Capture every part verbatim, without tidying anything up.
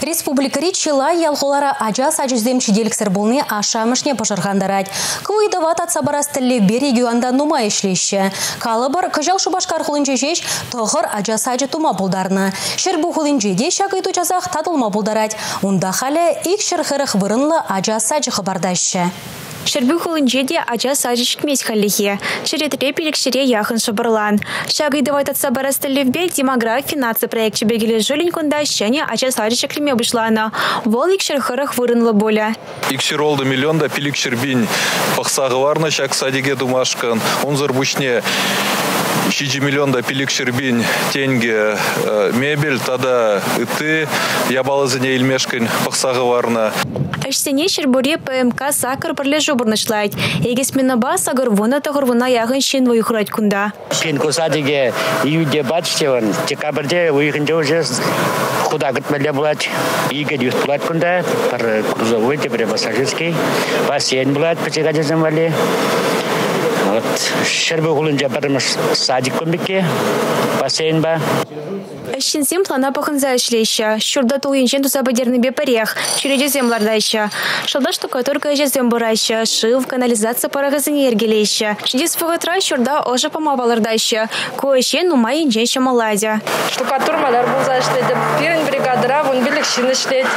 Республикари чила ялхолара ажа сажыздем чиделіксір болны ашамышне пожарғандарад. Куйдават атсабарас тілі берегуанда нума ешлеші. Калыбыр күжал шубашкар хулынче жеш тұғыр ажа сажы тума болдарны. Шербу хулынче де шақыйту жазақ татылма болдарад. Унда халі ик шырхырық вырынлы ажа сажы хабардашы. Шербу хулынчеде ажа сажычк мес халлихе. Шеретре пелікшере яхын шабырлан. Шагайдавайт атсабарас тілівбе демограф финансы проект чебегілі жөлін күнда шәне ажа сажычк лиме бұшланы. Вол икшер хырық вырынлы боля. Икшер олды миллионда пелікшер бин пақсағы варны шак садиге думашкан. Онзыр бұшне шижи миллионда пелікшер бин тенге мебель, тада ыты ябалызыне илмешкін пақсағы варны. Әштене Шербуре ПМК сакыр бірле жобырнышлайд. Егесмені ба сағыр вона тағыр вона яғын шен вайықырайд күнда. Шен кусадыге июде батыштеван, декабрде уйғынде уже худа гытмеле булат. Иге дюст булат күнда, пар грузовой, теперь пассажирский. Бассейн булат, пачегаде замвали. Вот Шербу хулынча парымыш садик көмбеке, бассейн ба. Әшінсем плана пақынза әшлейші. Шурда туйыншен тусабадерні бепарех, чүреде землардайшы. Шылда штукатурка әжезем бұрайшы, шыв, канализация парағызыне ергелейші. Шидес фығытра шурда ожа памабалардайшы. Көйшен нумай инжен шамаладя. Штукатур мадар бұлза ішлейді. Пирен бригадыра вон білік шин ішлейді.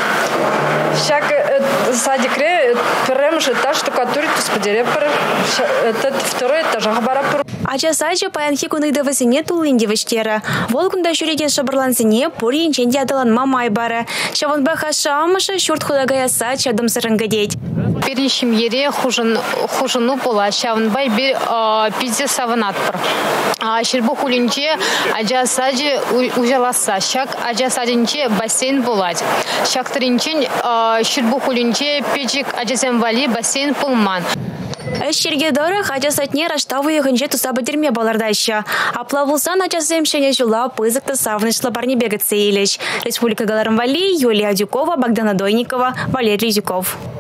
Шак садикре пірем жыта штукатури туспадере пір. Второй этажа бара пір. Ажа саджа паянхи күнігді візіне тулынде віштері. Вол күнда жүреген шабырлансыне пори инченде адаланма май бары. Шаванба хаша амышы шурт худагая сач адым сырынгадеть. Переншим ере хужыну пола. Шаванбай bir пизе саванат пір. Шербу хулинче ажа саджи ужаласа. Шак ажа саджинче бассейн болать. Шак тринчен шербу хулинче печик ажазем вали бассейн пулман. Әшерге дорық ажа сатне раштавы еғынже тусабы дерме балардайшы. Аплавылсан ажа сәмшене жула пызықты савынышлы барне бегітсе елеш. Республика Галарым Вали, Юлия Дюкова, Богдана Дойникова, Валерий Зюков.